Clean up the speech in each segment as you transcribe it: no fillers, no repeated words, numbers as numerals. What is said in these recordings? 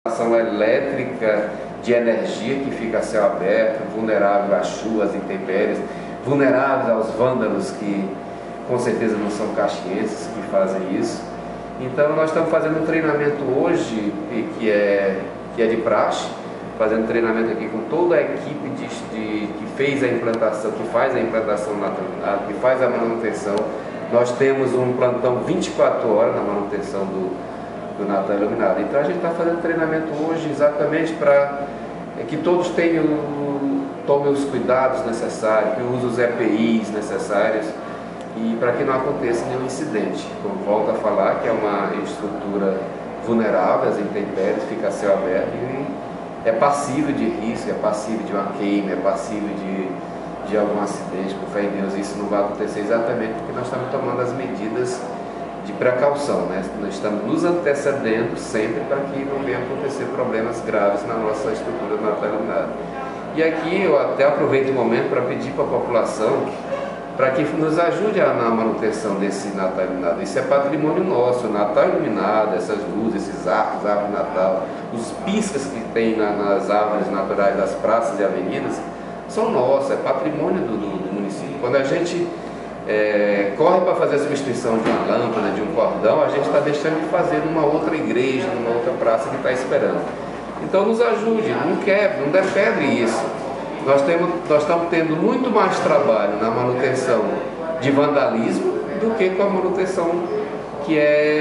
Instalação elétrica de energia que fica a céu aberto, vulnerável às chuvas, intempéries, vulnerável aos vândalos que com certeza não são caxienses que fazem isso. Então nós estamos fazendo um treinamento hoje que é de praxe, fazendo treinamento aqui com toda a equipe que fez a implantação, que faz a implantação, que faz a manutenção. Nós temos um plantão 24 horas na manutenção do Natal iluminado. Então a gente está fazendo treinamento hoje exatamente para que todos tomem os cuidados necessários, que usem os EPIs necessários e para que não aconteça nenhum incidente. Como volto a falar, que é uma estrutura vulnerável às intempéries, fica a céu aberto e é passível de risco, é passível de uma queima, é passível de algum acidente. Por fé em Deus, isso não vai acontecer exatamente porque nós estamos tomando as medidas de precaução, né? Nós estamos nos antecedendo sempre para que não venha acontecer problemas graves na nossa estrutura do Natal iluminado. E aqui eu até aproveito o momento para pedir para a população para que nos ajude na manutenção desse Natal iluminado. Isso é patrimônio nosso, o Natal iluminado, essas luzes, esses arcos, árvore de Natal, os piscas que tem nas árvores naturais das praças e avenidas, são nossos, é patrimônio do município. Quando a gente corre para fazer a substituição de uma lâmpada, de um cordão, a gente está deixando de fazer numa outra igreja, numa outra praça que está esperando. Então nos ajude, não quebre, não depedre isso. Nós estamos tendo muito mais trabalho na manutenção de vandalismo do que com a manutenção que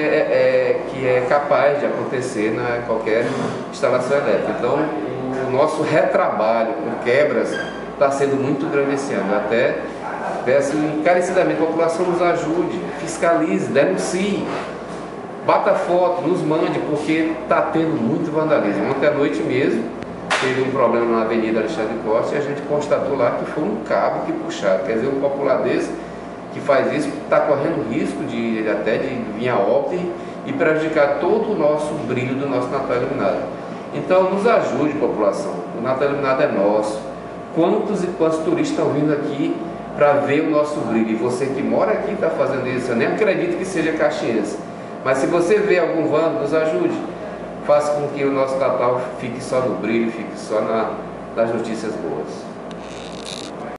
é capaz de acontecer na qualquer instalação elétrica. Então o nosso retrabalho com quebras está sendo muito grande esse ano. Até peço encarecidamente, a população nos ajude, fiscalize, denuncie, bata foto, nos mande, porque está tendo muito vandalismo. Ontem à noite mesmo teve um problema na Avenida Alexandre Costa e a gente constatou lá que foi um cabo que puxaram. Quer dizer, um popular desse que faz isso está correndo risco até de vir a óbito e prejudicar todo o nosso brilho do nosso Natal iluminado. Então nos ajude, população, o Natal iluminado é nosso. Quantos e quantos turistas estão vindo aqui para ver o nosso brilho? E você que mora aqui está fazendo isso, eu nem acredito que seja caxiense. Mas se você vê algum vândalo, nos ajude. Faça com que o nosso Natal fique só no brilho, fique só nas notícias boas.